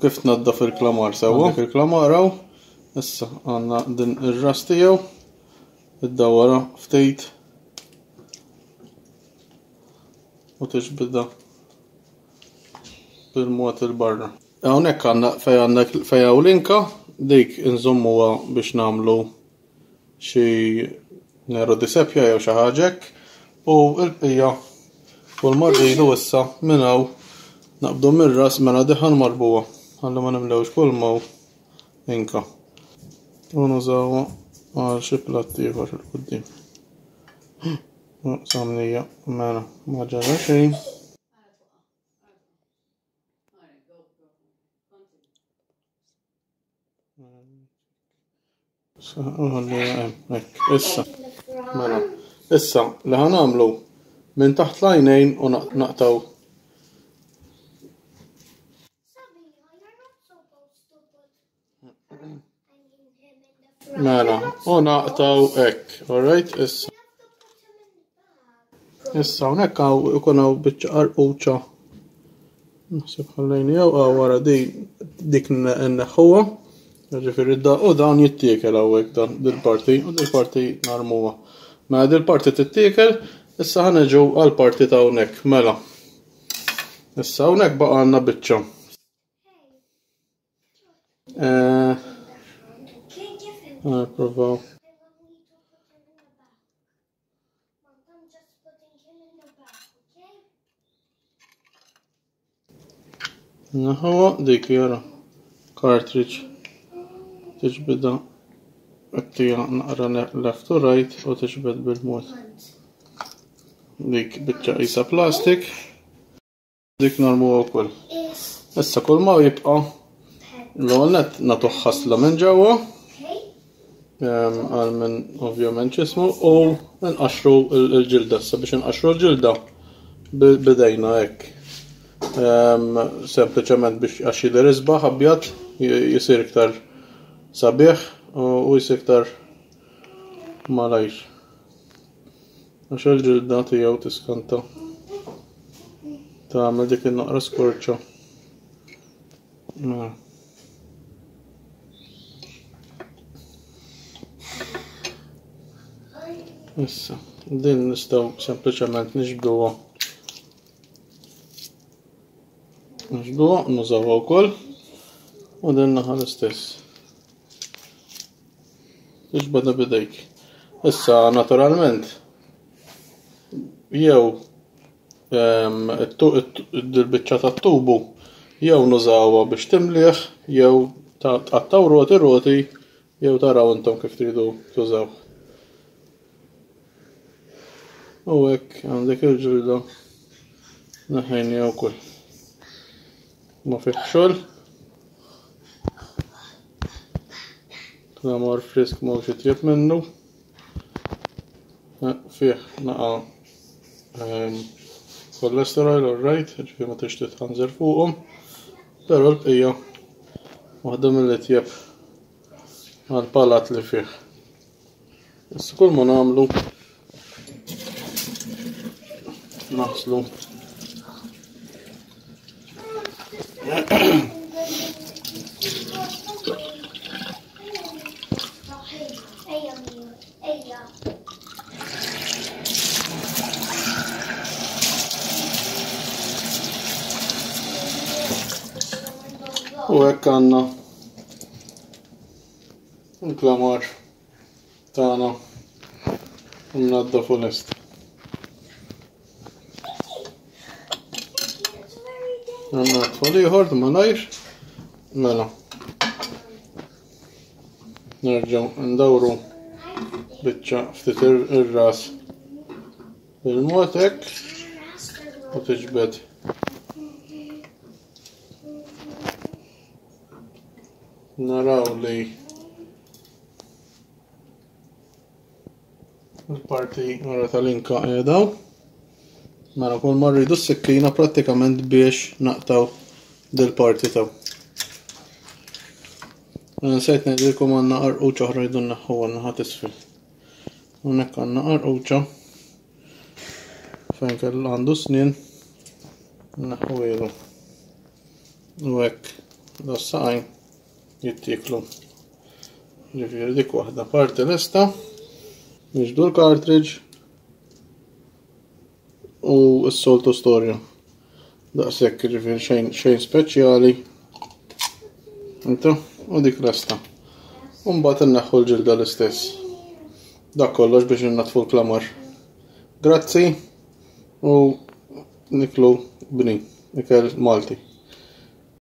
kif tnaddaf il-klamar sewa. Il-klamar hawn issa għandna din ir-ras tiegħu iddawwara ftit u tiġbidha bil-mod il-barra. Hawnhekk għandna fejn hawn linka dik inżommuha biex nagħmlu xi nero di seppja jew xi ħaġa hekk u l-bqija kull ma rridu issa minn hawn naqbdu mir-ras mela diħan marbuha ħalli ma nimlewx kull ma inka. U nużawha għal xi platt ieħor il-quddiem. Samnija mela ma ġara xejn. Issa mela issa li ħanagħmlu minn taħt l-għajnejn u naqtaw. Mela u naqtaw hekk, alright, issa. Issa hawnhekk ikun hawn biċċa qarquċa. Naħseb ħallejni jew wara dik nneħħuha. Ġifieri u dan jittiekel hawnhekk dan dil-parti u dil-parti narmuha. Mela dil-parti tittiekel, issa ħaneġu għall-parti ta' hawnhekk, mela. Issa hawnhekk baqa' għandna biċċa. Provaw. Naħwa dik jara cartridge tiġbidha għattija naqra left u right u tiġbed bil-mod. Dik biċċa qisha plastik dik narmuha wkoll. Issa kull ma jibqa' l-ewwel nett nagħtuh ħasla minn ġewwa għal minn ovvjament ġismu u nqaxxru l-ġilda. Issa biex inqaxxru l-ġilda bidejna hekk. Sempliċement biex għax jidher isbaħ abjad jisir iktar sabiħ u jisir iktar malajr. Għax il-ġilda tiegħu tiskanta tagħmel dik in-naqra skorċa. Issa, din nistgħu sempliċement niġbduha. Nużawha wkoll u din naħa l-istess. Tiġbadha bidejk. Issa naturalment jew il-biċċa tat-tubu jew nużawha biex timliħ jew taqattaw roti jew taraw intom kif tridu tużaw. U hekk għandek il-ġilda naħejnija wkoll. Ma fih xogħol. Klamar frisk ma jitjieb minnu. Fih naqa' kolesterol alright, ġifieri ma tix titħanżer fuqhom. Però l-bqija waħda mill-itjieb għall-palat li fih. Issa kull ma nagħmlu naħslu u hekk għandna il-klamar tagħna mnaddafu lest. Għandna tfal ieħor malajr, mela. Nerġgħu ndawru biċċa ftit ir-ras bil-mod hekk u tiġbed. Naraw li il-parti wara tal-inka qiegħda. Mela kull ma rridu s-sikkina prattikament biex naqtaw dil-parti taw. Nsejt ngħidilkom għandna qarquċa oħra rridu nneħħu għandna ħadd isfel. Hawnhekk għandna qarquċa fejn kellu għandu snien nneħħu ilu. U hekk Dassaqajn jittieklu. Ġifieri dik waħda parti lesta. Niġdu l-cartridge u s-soltu storja. Daqshekk ġifieri xejn speċjali. Intu, u dik lesta. U mbagħad inneħħu l-ġilda l-istess. Dak kollox biex innatfu l-klamar. Grazzi u niklu bni, ikel Malti.